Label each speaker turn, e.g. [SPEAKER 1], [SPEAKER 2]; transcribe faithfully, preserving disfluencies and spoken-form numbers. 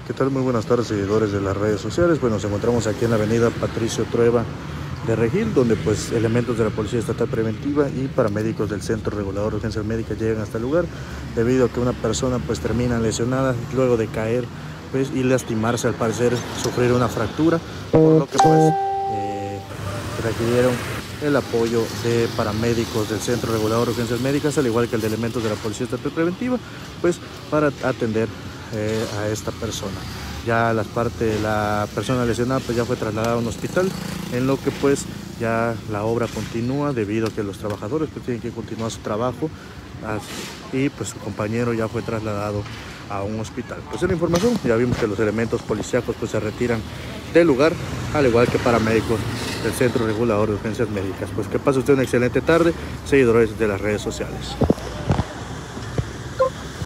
[SPEAKER 1] ¿Qué tal? Muy buenas tardes, seguidores de las redes sociales. Bueno, nos encontramos aquí en la avenida Patricio Trueba de Regil, donde pues elementos de la Policía Estatal Preventiva y paramédicos del Centro Regulador de Urgencias Médicas llegan hasta el lugar, debido a que una persona pues termina lesionada luego de caer pues, y lastimarse, al parecer sufrir una fractura, por lo que pues eh, requirieron el apoyo de paramédicos del Centro Regulador de Urgencias Médicas, al igual que el de elementos de la Policía Estatal Preventiva, pues para atender eh, a esta persona. Ya las partes, la persona lesionada pues ya fue trasladada a un hospital, en lo que pues ya la obra continúa debido a que los trabajadores pues tienen que continuar su trabajo, y pues su compañero ya fue trasladado a un hospital. Pues en la información ya vimos que los elementos policíacos pues se retiran del lugar, al igual que paramédicos del Centro Regulador de Urgencias Médicas. Pues que pase usted una excelente tarde, seguidores de las redes sociales.